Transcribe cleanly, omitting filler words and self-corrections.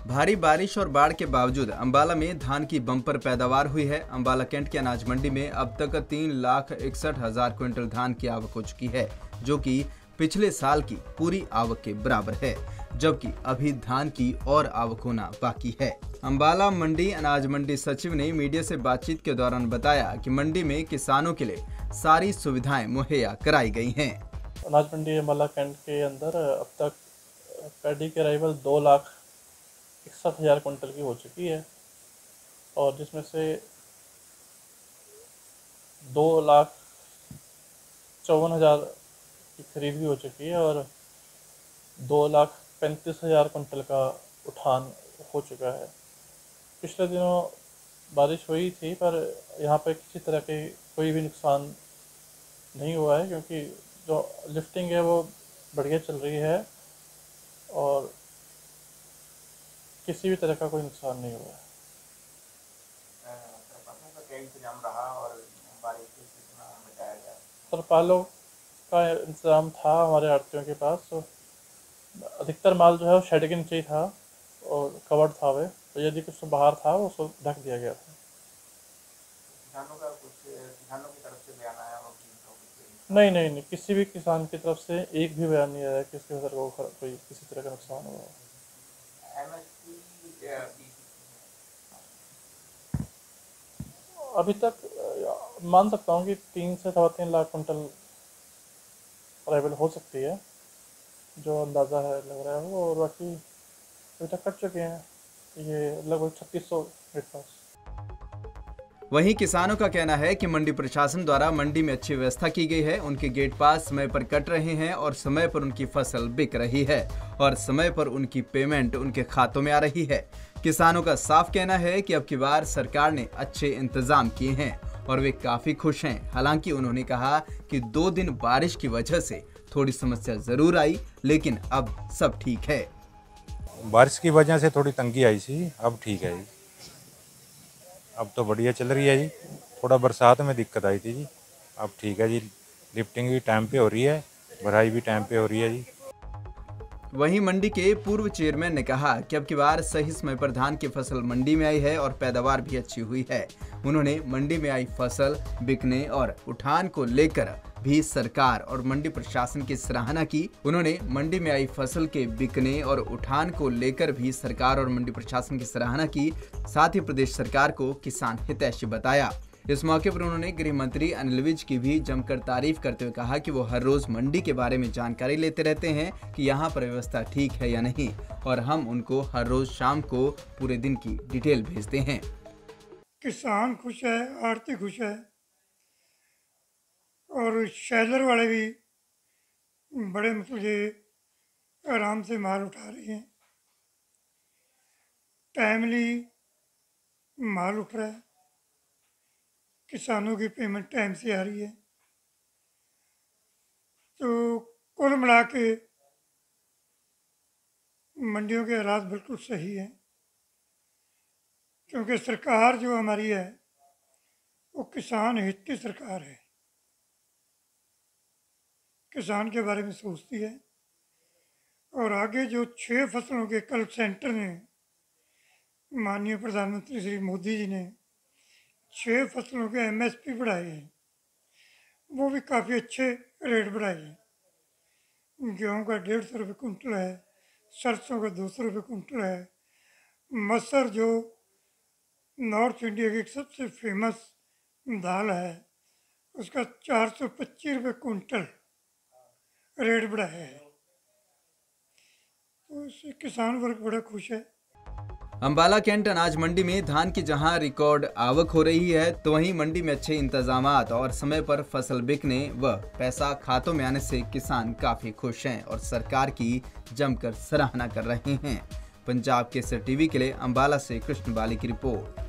भारी बारिश और बाढ़ के बावजूद अंबाला में धान की बम्पर पैदावार हुई है। अंबाला कैंट की अनाज मंडी में अब तक 3,61,000 क्विंटल धान की आवक हो चुकी है, जो कि पिछले साल की पूरी आवक के बराबर है, जबकि अभी धान की और आवक होना बाकी है। अंबाला मंडी अनाज मंडी सचिव ने मीडिया से बातचीत के दौरान बताया कि मंडी में किसानों के लिए सारी सुविधाएं मुहैया कराई गई हैं। अनाज मंडी अंबाला कैंट के अंदर अब तक पैडी की अराइवल 2,61,000 कुंटल की हो चुकी है और जिसमें से 2,54,000 की खरीद भी हो चुकी है और 2,35,000 कुंटल का उठान हो चुका है। पिछले दिनों बारिश हुई थी पर यहाँ पर किसी तरह के कोई भी नुकसान नहीं हुआ है, क्योंकि जो लिफ्टिंग है वो बढ़िया चल रही है और किसी भी तरह का कोई नुकसान नहीं हुआ है। तरपालों का इंतज़ाम था हमारे आड़तियों के पास, तो अधिकतर माल जो है वो शेड के नीचे ही था और कवर्ड था वे, तो यदि कुछ बाहर था वो उसको ढक दिया गया था। किसानों की तरफ से बयान आया हो? नहीं, किसी भी किसान की तरफ से एक भी बयान नहीं आया कि इसकी फसल को कोई किसी तरह का नुकसान हुआ। अभी तक मान सकता हूँ कि 3 से 3.25 लाख कुंटल अराइवल हो सकती है, जो अंदाज़ा है लग रहा है वो, और बाकी अभी तक कट चुके हैं ये लगभग 3600 गेट पास। वहीं किसानों का कहना है कि मंडी प्रशासन द्वारा मंडी में अच्छी व्यवस्था की गई है। उनके गेट पास समय पर कट रहे हैं और समय पर उनकी फसल बिक रही है और समय पर उनकी पेमेंट उनके खातों में आ रही है। किसानों का साफ कहना है कि अब की बार सरकार ने अच्छे इंतजाम किए हैं और वे काफी खुश हैं। हालांकि उन्होंने कहा कि 2 दिन बारिश की वजह से थोड़ी समस्या जरूर आई, लेकिन अब सब ठीक है। बारिश की वजह से थोड़ी तंगी आई थी, अब ठीक है जी, अब तो बढ़िया चल रही है जी। थोड़ा बरसात में दिक्कत आई थी जी, अब ठीक है जी। लिफ्टिंग भी टाइम पे हो रही है, भराई भी टाइम पे हो रही है जी। वहीं मंडी के पूर्व चेयरमैन ने कहा कि अब की बार सही समय पर धान की फसल मंडी में आई है और पैदावार भी अच्छी हुई है। उन्होंने मंडी में आई फसल बिकने और उठान को लेकर भी सरकार और मंडी प्रशासन की सराहना की। उन्होंने मंडी में आई फसल के बिकने और उठान को लेकर भी सरकार और मंडी प्रशासन की सराहना की। साथ ही प्रदेश सरकार को किसान हितैषी बताया। इस मौके पर उन्होंने गृह मंत्री अनिल विज की भी जमकर तारीफ करते हुए कहा कि वो हर रोज मंडी के बारे में जानकारी लेते रहते हैं कि यहाँ पर व्यवस्था ठीक है या नहीं, और हम उनको हर रोज शाम को पूरे दिन की डिटेल भेजते हैं। किसान खुश है, आड़ती खुश है और शैलर वाले भी बड़े आराम से माल उठा रहे हैं। टाइमली माल उठ रहा है, किसानों की पेमेंट टाइम से आ रही है। तो कुल मिला के मंडियों के हालात बिल्कुल सही हैं, क्योंकि सरकार जो हमारी है वो किसान हित की सरकार है, किसान के बारे में सोचती है। और आगे जो 6 फसलों के कल सेंटर ने, माननीय प्रधानमंत्री श्री मोदी जी ने 6 फसलों के MSP बढ़ाए हैं, वो भी काफ़ी अच्छे रेट बढ़ाए हैं। गेहूँ का 150 रुपये कुंटल है, सरसों का 200 रुपये कुंटल है, मसर जो नॉर्थ इंडिया की सबसे फेमस दाल है उसका 425 रुपये कुंटल रेट बढ़ाया है। तो इससे किसान वर्ग बड़ा खुश है। अंबाला कैंट अनाज मंडी में धान की जहां रिकॉर्ड आवक हो रही है, तो वहीं मंडी में अच्छे इंतजामात और समय पर फसल बिकने व पैसा खातों में आने से किसान काफी खुश हैं और सरकार की जमकर सराहना कर रहे हैं। पंजाब केसरी टीवी के लिए अंबाला से कृष्ण बाली की रिपोर्ट।